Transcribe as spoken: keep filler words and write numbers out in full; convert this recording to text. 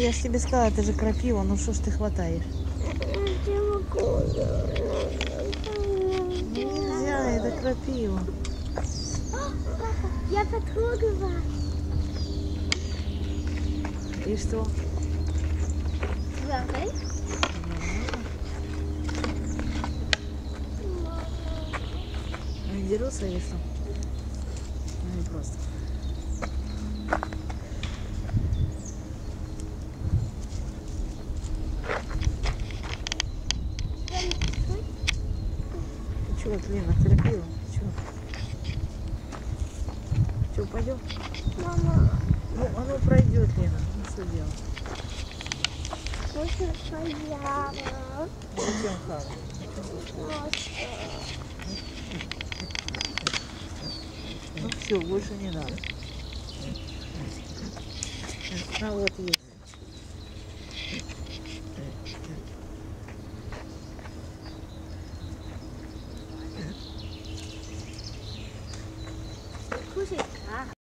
я же тебе сказала, это же крапива, ну что ж ты хватаешь? Нельзя, это крапива. Папа, я потрогала. И что? Твердый? Они дерутся или что? Ну, просто. Чего, Лена, крапива? Чего? Что, пойдем? Мама, Ну, оно пройдет, Лена. Ну, что делать? можно поява. Зачем хавать? Ну все, больше не надо. А вот есть.